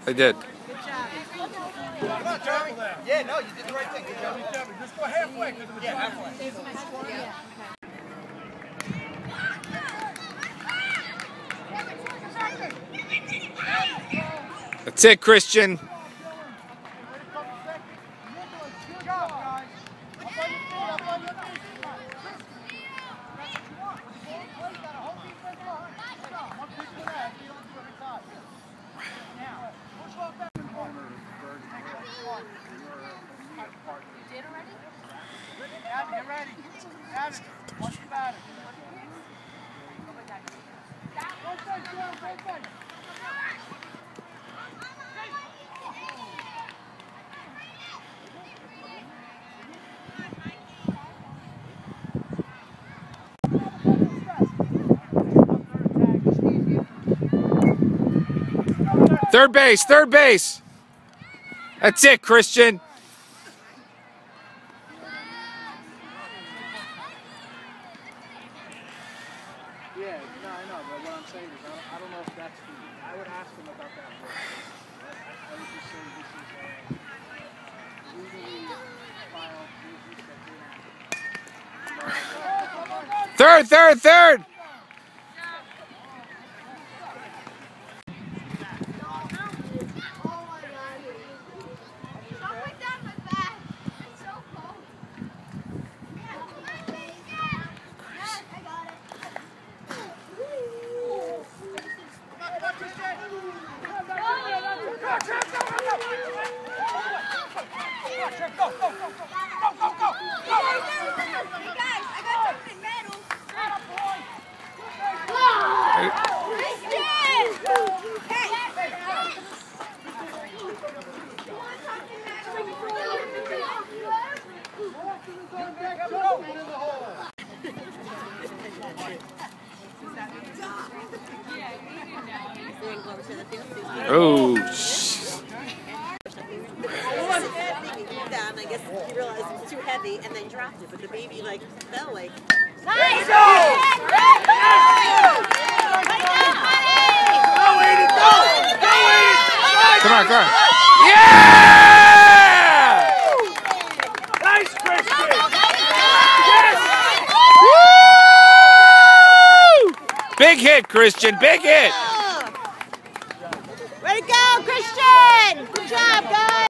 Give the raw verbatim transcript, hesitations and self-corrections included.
I did. Come on, Jeremy. Yeah, no, you did the right thing. Good job. Just go halfway. Yeah, halfway. That's it, Christian. Get ready. Gavin, what's the matter? Third base, third base. That's it, Christian. Yeah, no, I know, but what I'm saying is, I don't, I don't know if that's the, I would ask him about that. I would just say this is a legally filed business that Third, third, third. Oh, I guess he realized it was too heavy and then dropped it, but the baby like fell like. Nice! Go! Go, Aiden! Go! Go, Aiden! come on, come on. Yeah! Nice, Christian! Woo! Big hit, Christian. Big hit. Way to go, Christian!